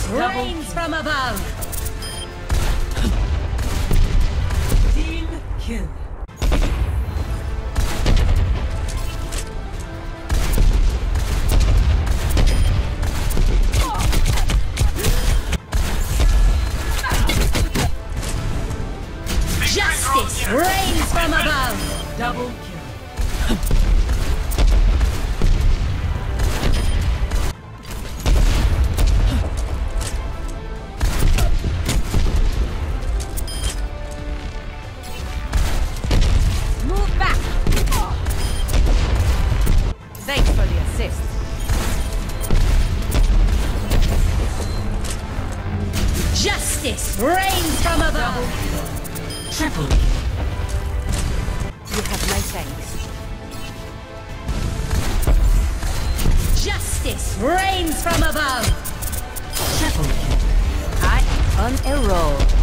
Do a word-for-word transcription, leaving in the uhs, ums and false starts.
reigns from above. Team kill. Justice reigns from above. Double kill. Move back. Thanks for the assist. Justice reigns from above. Triple. You have my thanks. Justice reigns from above. Triple kill. I am on a roll.